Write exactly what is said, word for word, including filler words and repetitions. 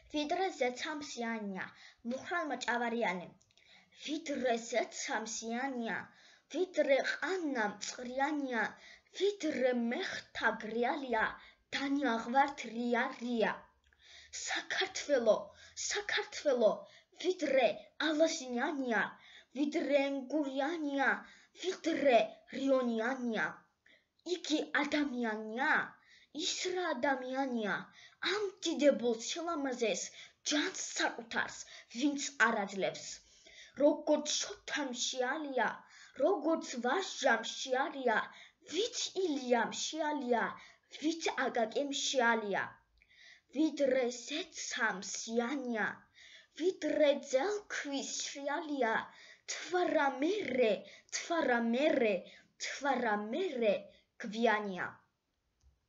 ვიდრე ზეცამსიანია, მუხრალმა ჭავარიანი. ვიდრე ზეცამსიანია, ვიდრე ყანა მწყრიანია, ვიდრე მეხთა გრიალია, დანიაღვართ რია რია. საქართველო, საქართველო, ვიდრე ალაზიანია, ვიდრე ენგურიანია, ვიდრე რიონიანია. იგი ადამიანია? ის რა ადამიანია? ამ დიდებულ სილამაზეს ჯანს საკუთარს ვინც არ აძლევს. როგორც შოთამ შეალია, როგორც ვაჟამ შეალია, ვით ილიამ შეალია, ვით აკაკემ შეალია. ვიდრე ზეცამსიანია, ვიდრე ძელქვის შეალია, თვარა მერე, თვარა მერე, თვარა მერე გვიანია.